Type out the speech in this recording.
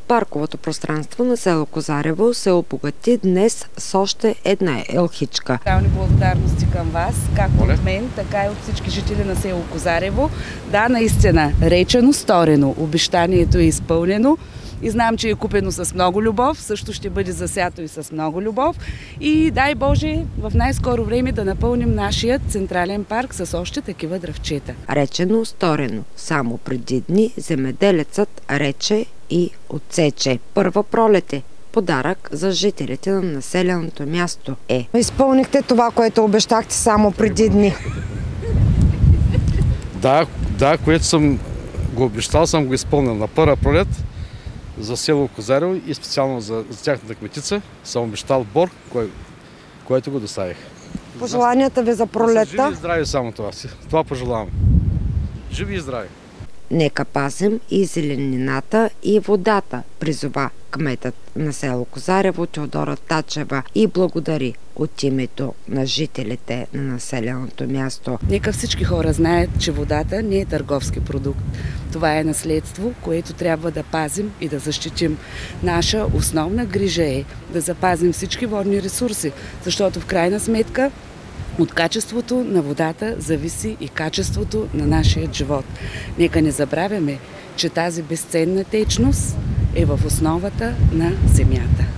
Парковото пространство на село Козарево се обогати днес с още една елхичка. Реални благодарности към вас, както от мен, така и от всички жители на село Козарево. Да, наистина, речено, сторено, обещанието е изпълнено. И знам, че е купено с много любов, също ще бъде засято и с много любов. И дай Боже, в най-скоро време да напълним нашия централен парк с още такива дръвчета. Речено, сторено. Само преди дни земеделецът рече и отсече. Първа пролет е. Подарък за жителите на населеното място е. Изпълнихте това, което обещахте само преди дни. Да, което съм го обещал, съм го изпълнил на първа пролет. За село Козарево и специално за тяхната кметица съм обещал бор, който го доставих. Пожеланията ви за пролетта? Живи и здрави само това. Това пожелавам. Живи и здрави. Нека пазим и зеленината, и водата, призова кметът на село Козарево Теодора Тачева и благодари от името на жителите на населеното място. Нека всички хора знаят, че водата не е търговски продукт. Това е наследство, което трябва да пазим и да защитим. Наша основна грижа е да запазим всички водни ресурси, защото в крайна сметка от качеството на водата зависи и качеството на нашия живот. Нека не забравяме, че тази безценна течност е в основата на земята.